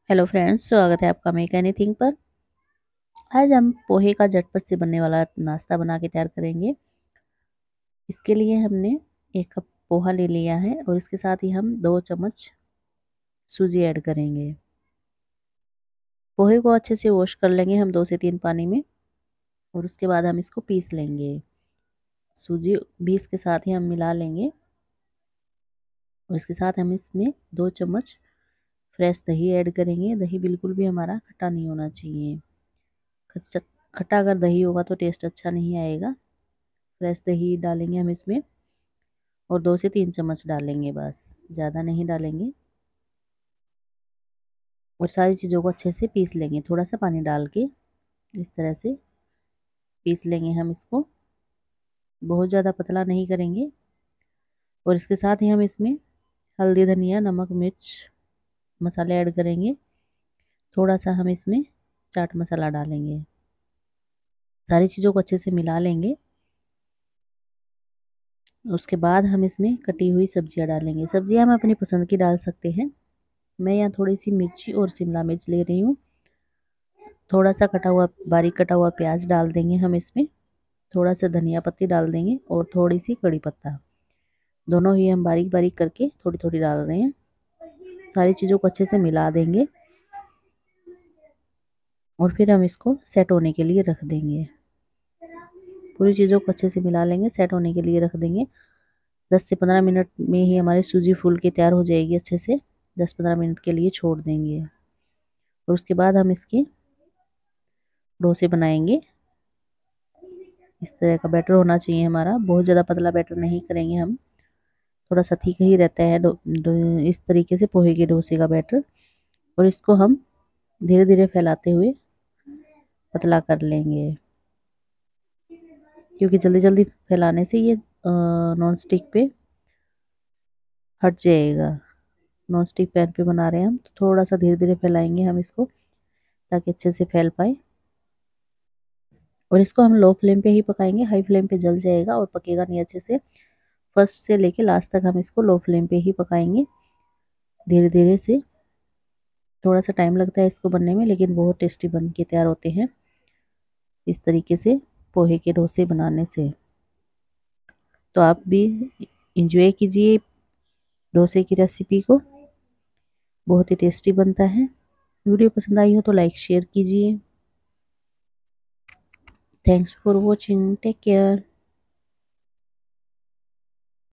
Hello friends, स्वागत है आपका मेक एनीथिंग पर। आज हम पोहे का झटपट से बनने वाला नाश्ता बना के तैयार करेंगे। इसके लिए हमने 1 कप पोहा ले लिया है और इसके साथ ही हम 2 चम्मच सूजी ऐड करेंगे। पोहे को अच्छे से वॉश कर लेंगे हम 2 से 3 पानी में और उसके बाद हम इसको पीस लेंगे। सूजी भी इसके साथ ही हम मिला लेंगे और इसके साथ हम इसमें 2 चम्मच फ्रेश दही ऐड करेंगे। दही बिल्कुल भी हमारा खट्टा नहीं होना चाहिए। खट्टा अगर दही होगा तो टेस्ट अच्छा नहीं आएगा। फ्रेश दही डालेंगे हम इसमें और 2 से 3 चम्मच डालेंगे, बस ज़्यादा नहीं डालेंगे। और सारी चीज़ों को अच्छे से पीस लेंगे, थोड़ा सा पानी डाल के इस तरह से पीस लेंगे हम इसको। बहुत ज़्यादा पतला नहीं करेंगे। और इसके साथ ही हम इसमें हल्दी, धनिया, नमक, मिर्च मसाले ऐड करेंगे। थोड़ा सा हम इसमें चाट मसाला डालेंगे। सारी चीज़ों को अच्छे से मिला लेंगे। उसके बाद हम इसमें कटी हुई सब्जियां डालेंगे। सब्जियां हम अपनी पसंद की डाल सकते हैं। मैं यहाँ थोड़ी सी मिर्ची और शिमला मिर्च ले रही हूँ। थोड़ा सा बारीक कटा हुआ प्याज डाल देंगे हम इसमें। थोड़ा सा धनिया पत्ती डाल देंगे और थोड़ी सी कड़ी पत्ता। दोनों ही हम बारीक बारीक करके थोड़ी थोड़ी डाल रहे हैं। सारी चीज़ों को अच्छे से मिला देंगे और फिर हम इसको सेट होने के लिए रख देंगे। पूरी चीज़ों को अच्छे से मिला लेंगे, सेट होने के लिए रख देंगे। 10 से 15 मिनट में ही हमारी सूजी फूल के तैयार हो जाएगी। अच्छे से 10-15 मिनट के लिए छोड़ देंगे और उसके बाद हम इसके डोसे बनाएंगे। इस तरह का बैटर होना चाहिए हमारा। बहुत ज़्यादा पतला बैटर नहीं करेंगे हम, थोड़ा सा ठीक ही रहता है इस तरीके से पोहे के डोसे का बैटर। और इसको हम धीरे धीरे फैलाते हुए पतला कर लेंगे, क्योंकि जल्दी जल्दी फैलाने से ये नॉन स्टिक पे हट जाएगा। नॉन स्टिक पैन पे बना रहे हैं हम, तो थोड़ा सा धीरे धीरे फैलाएंगे हम इसको ताकि अच्छे से फैल पाए। और इसको हम लो फ्लेम पे ही पकाएंगे, हाई फ्लेम पे जल जाएगा और पकेगा नहीं अच्छे से। फर्स्ट से लेके लास्ट तक हम इसको लो फ्लेम पे ही पकाएंगे धीरे धीरे से। थोड़ा सा टाइम लगता है इसको बनने में, लेकिन बहुत टेस्टी बन के तैयार होते हैं इस तरीके से पोहे के डोसे बनाने से। तो आप भी इंजॉय कीजिए डोसे की रेसिपी को, बहुत ही टेस्टी बनता है। वीडियो पसंद आई हो तो लाइक शेयर कीजिए। Thanks for watching, take care.